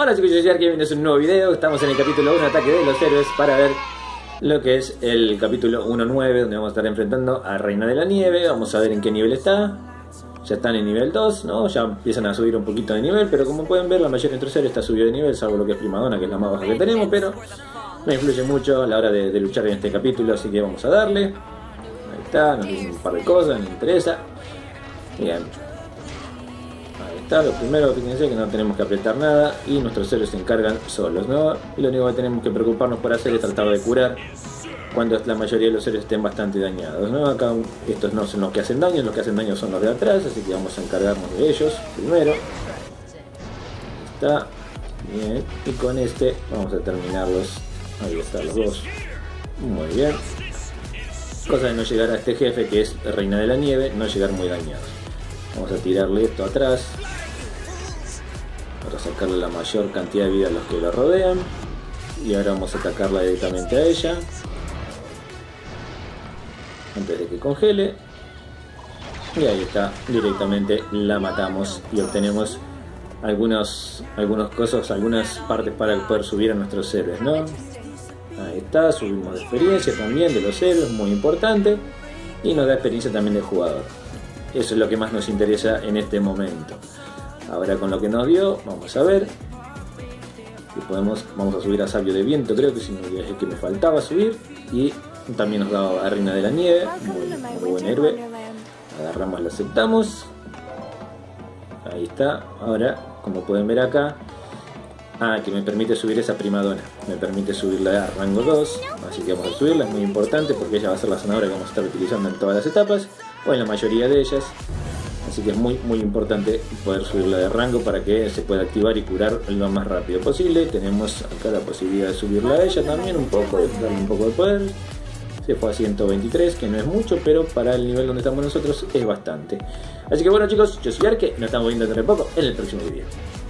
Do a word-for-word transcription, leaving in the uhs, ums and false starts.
Hola chicos, yo soy Arky, bienvenidos a un nuevo video. Estamos en el capítulo uno, Ataque de los Héroes, para ver lo que es el capítulo uno punto nueve, donde vamos a estar enfrentando a Reina de la Nieve. Vamos a ver en qué nivel está. Ya están en nivel dos, ¿no? Ya empiezan a subir un poquito de nivel, pero como pueden ver, la mayoría de nuestros héroes está subido de nivel, salvo lo que es Primadonna, que es la más baja que tenemos, pero no influye mucho a la hora de, de luchar en este capítulo, así que vamos a darle. Ahí está, nos dicen un par de cosas, nos interesa. Bien. Ahí está, lo primero, fíjense que no tenemos que apretar nada y nuestros héroes se encargan solos, ¿no? Y lo único que tenemos que preocuparnos por hacer es tratar de curar cuando la mayoría de los héroes estén bastante dañados, ¿no? Acá estos no son los que hacen daño, los que hacen daño son los de atrás, así que vamos a encargarnos de ellos primero. Ahí está, bien, y con este vamos a terminarlos. Ahí están los dos, muy bien. Cosa de no llegar a este jefe que es Reina de la Nieve, no llegar muy dañados. Vamos a tirarle esto atrás para sacarle la mayor cantidad de vida a los que lo rodean. Y ahora vamos a atacarla directamente a ella antes de que congele. Y ahí está, directamente la matamos y obtenemos algunos, algunos cosas, algunas partes para poder subir a nuestros héroes, ¿no? Ahí está, subimos de experiencia también de los héroes, muy importante. Y nos da experiencia también del jugador. Eso es lo que más nos interesa en este momento. Ahora con lo que nos dio, vamos a ver si podemos, vamos a subir a Sabio de Viento, creo que es el que me faltaba subir. Y también nos da a Reina de la Nieve, muy, muy buen héroe. Agarramos, lo aceptamos. Ahí está. Ahora, como pueden ver acá, ah, que me permite subir esa Primadonna, me permite subirla a rango dos, así que vamos a subirla, es muy importante porque ella va a ser la sanadora que vamos a estar utilizando en todas las etapas, o en la mayoría de ellas, así que es muy muy importante poder subirla de rango para que se pueda activar y curar lo más rápido posible. Tenemos acá la posibilidad de subirla a ella también un poco, de darle un poco de poder. Se fue a ciento veintitrés, que no es mucho, pero para el nivel donde estamos nosotros es bastante. Así que bueno chicos, yo soy Arky, nos estamos viendo dentro de poco en el próximo video.